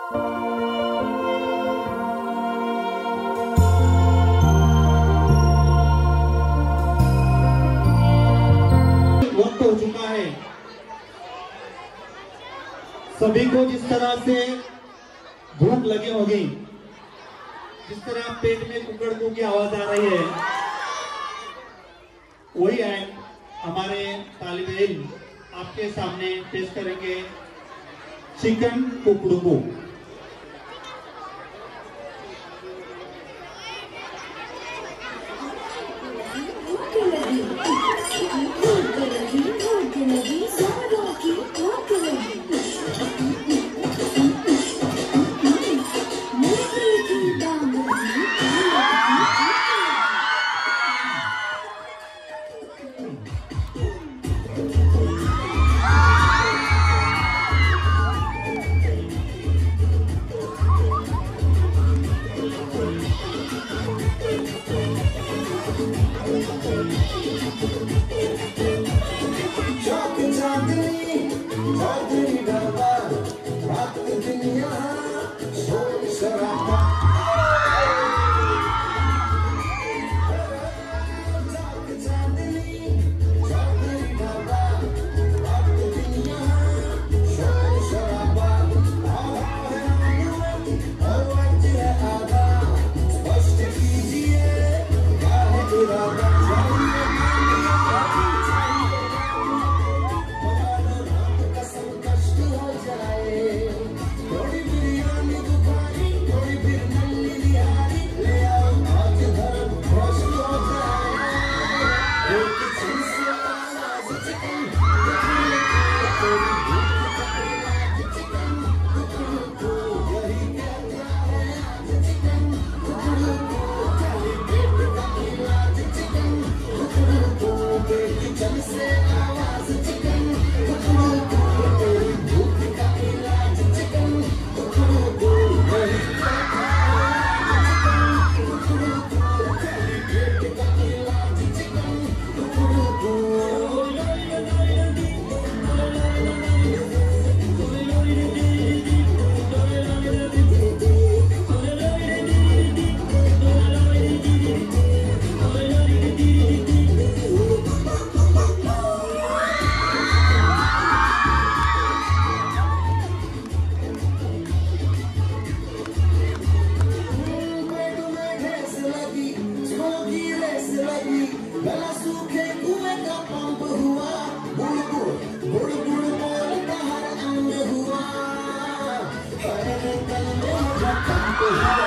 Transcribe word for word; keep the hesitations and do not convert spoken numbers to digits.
वक्त हो चुका है। सभी को जिस तरह से भूख लगी होगी, जिस तरह पेट में कुकड़कू की आवाज आ रही है, वही है हमारे तालिब इल्म आपके सामने पेश करेंगे चिकन कुकड़कू। गला सूखे कुएं का पंप हुआ, बुड़ बुड़ बुड़ बुड़ बोलता हर अंग हुआ, हर कल में कंप हुआ।